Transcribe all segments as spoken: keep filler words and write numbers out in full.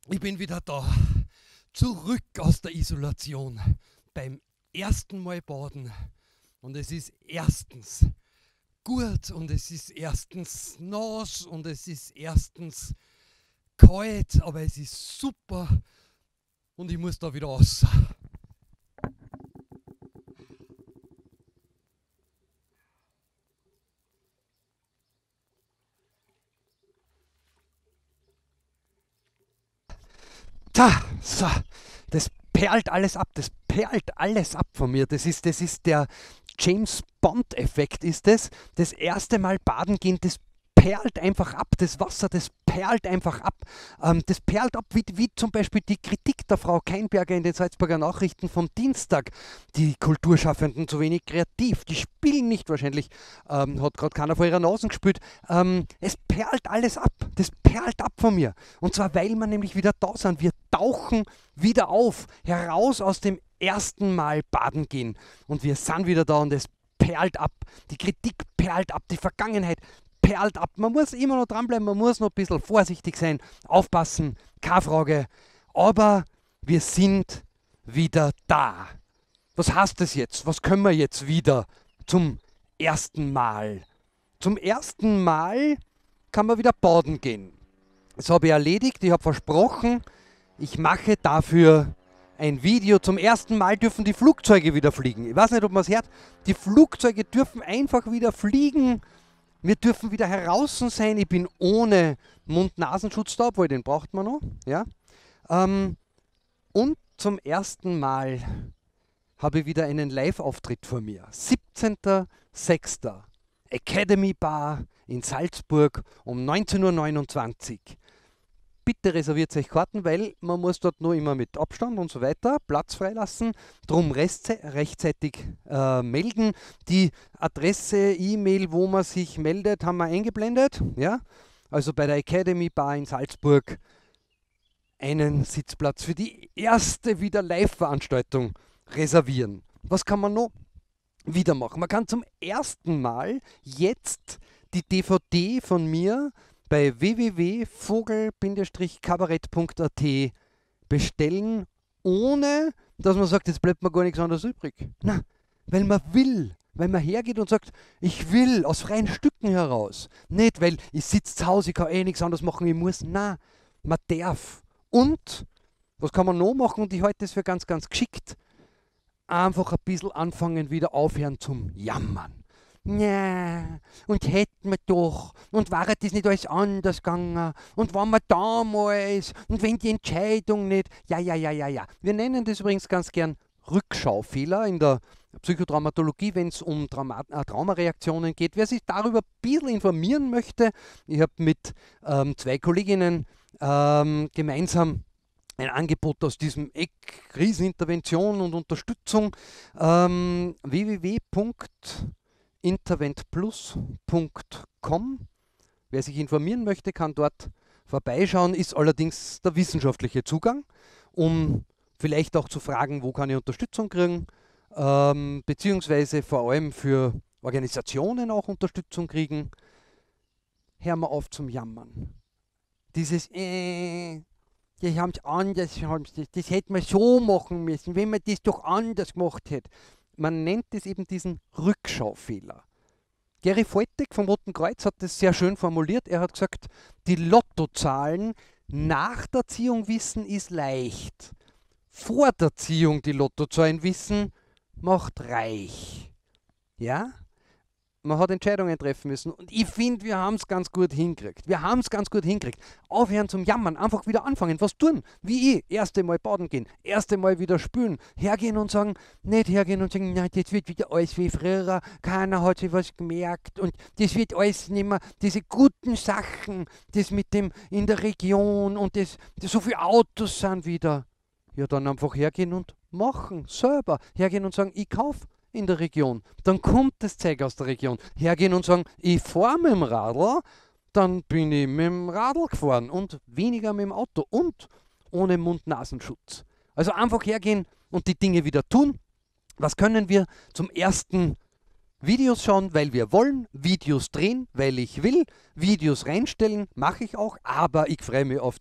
Ich bin wieder da, zurück aus der Isolation, beim ersten Mal baden. Und es ist erstens gut und es ist erstens nass und es ist erstens kalt, aber es ist super und ich muss da wieder raus. Da, so, das perlt alles ab, das perlt alles ab von mir. Das ist, das ist der James Bond-Effekt, ist das. Das erste Mal baden gehen, das perlt einfach ab, das Wasser, das perlt einfach ab. Ähm, das perlt ab, wie, wie zum Beispiel die Kritik der Frau Keinberger in den Salzburger Nachrichten vom Dienstag. Die Kulturschaffenden zu wenig kreativ, die spielen nicht wahrscheinlich, ähm, hat gerade keiner vor ihrer Nase gespielt. Ähm, es perlt alles ab, das perlt ab von mir. Und zwar, weil wir nämlich wieder da sind. Wir tauchen wieder auf, heraus aus dem ersten Mal baden gehen. Und wir sind wieder da und es perlt ab. Die Kritik perlt ab, die Vergangenheit perlt ab. Man muss immer noch dranbleiben, man muss noch ein bisschen vorsichtig sein, aufpassen, keine Frage. Aber wir sind wieder da. Was heißt das jetzt? Was können wir jetzt wieder zum ersten Mal? Zum ersten Mal kann man wieder baden gehen. Das habe ich erledigt, ich habe versprochen, ich mache dafür ein Video. Zum ersten Mal dürfen die Flugzeuge wieder fliegen. Ich weiß nicht, ob man es hört. Die Flugzeuge dürfen einfach wieder fliegen. Wir dürfen wieder heraus sein. Ich bin ohne Mund-Nasenschutz da, obwohl den braucht man noch. Ja? Ähm, und zum ersten Mal habe ich wieder einen Live-Auftritt vor mir. siebzehnter sechster Academy Bar in Salzburg um neunzehn Uhr neunundzwanzig. Bitte reserviert euch Karten, weil man muss dort nur immer mit Abstand und so weiter Platz freilassen. Drum rechtzeitig äh, melden. Die Adresse, E-Mail, wo man sich meldet, haben wir eingeblendet. Ja? Also bei der Academy Bar in Salzburg einen Sitzplatz für die erste wieder Live-Veranstaltung reservieren. Was kann man noch wieder machen? Man kann zum ersten Mal jetzt die D V D von mir bei w w w punkt vogel kabarett punkt a t bestellen, ohne dass man sagt, jetzt bleibt mir gar nichts anderes übrig. Na, weil man will, weil man hergeht und sagt, ich will aus freien Stücken heraus. Nicht, weil ich sitze zu Hause, ich kann eh nichts anderes machen, ich muss. Na, man darf. Und, was kann man noch machen? Und ich halte das für ganz, ganz geschickt. Einfach ein bisschen anfangen, wieder aufhören zum Jammern. Ja, und hätten wir doch, und war das nicht alles anders gegangen, und waren wir damals, und wenn die Entscheidung nicht, ja, ja, ja, ja, ja. Wir nennen das übrigens ganz gern Rückschaufehler in der Psychotraumatologie, wenn es um Trauma äh, Traumareaktionen geht. Wer sich darüber ein bisschen informieren möchte, ich habe mit ähm, zwei Kolleginnen ähm, gemeinsam ein Angebot aus diesem Eck, Krisenintervention und Unterstützung, ähm, w w w punkt interventplus punkt com. Wer sich informieren möchte, kann dort vorbeischauen, ist allerdings der wissenschaftliche Zugang, um vielleicht auch zu fragen, wo kann ich Unterstützung kriegen, ähm, beziehungsweise vor allem für Organisationen auch Unterstützung kriegen. Hör mal auf zum Jammern. Dieses äh, das haben sie anders, das, das hätte man so machen müssen, wenn man das doch anders gemacht hätte. Man nennt es eben diesen Rückschaufehler. Gary Voltek vom Roten Kreuz hat das sehr schön formuliert. Er hat gesagt, die Lottozahlen nach der Ziehung wissen ist leicht. Vor der Ziehung die Lottozahlen wissen macht reich. Ja? Man hat Entscheidungen treffen müssen und ich finde, wir haben es ganz gut hingekriegt. Wir haben es ganz gut hingekriegt. Aufhören zum Jammern, einfach wieder anfangen, was tun. Wie ich, erste Mal baden gehen, erste Mal wieder spülen, hergehen und sagen, nicht hergehen und sagen, nein, das wird wieder alles wie früher, keiner hat sich was gemerkt und das wird alles nicht mehr, diese guten Sachen, das mit dem in der Region und das, das so viele Autos sind wieder. Ja, dann einfach hergehen und machen, selber. Hergehen und sagen, ich kaufe in der Region. Dann kommt das Zeug aus der Region. Hergehen und sagen, ich fahre mit dem Radl, dann bin ich mit dem Radl gefahren und weniger mit dem Auto und ohne Mund-Nasenschutz. Also einfach hergehen und die Dinge wieder tun. Was können wir? Zum ersten Videos schauen, weil wir wollen, Videos drehen, weil ich will, Videos reinstellen, mache ich auch, aber ich freue mich auf die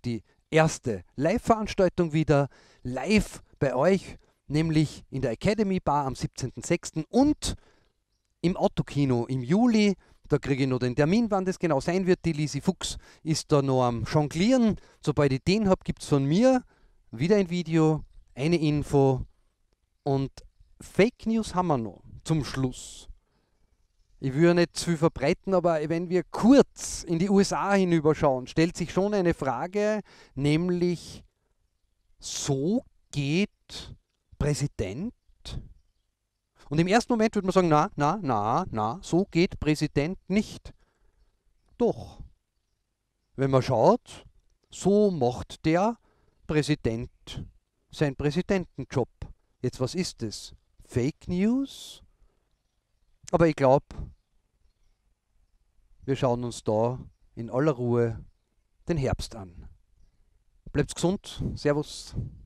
erste Live-Veranstaltung wieder live bei euch, nämlich in der Academy Bar am siebzehnten sechsten und im Autokino im Juli. Da kriege ich noch den Termin, wann das genau sein wird. Die Lisi Fuchs ist da noch am Jonglieren. Sobald ich den habe, gibt es von mir wieder ein Video, eine Info und Fake News haben wir noch zum Schluss. Ich will ja nicht zu viel verbreiten, aber wenn wir kurz in die U S A hinüberschauen, stellt sich schon eine Frage, nämlich, so geht Präsident? Und im ersten Moment würde man sagen, na, na, na, na, so geht Präsident nicht. Doch, wenn man schaut, so macht der Präsident seinen Präsidentenjob. Jetzt, was ist das? Fake News? Aber ich glaube, wir schauen uns da in aller Ruhe den Herbst an. Bleibt gesund. Servus.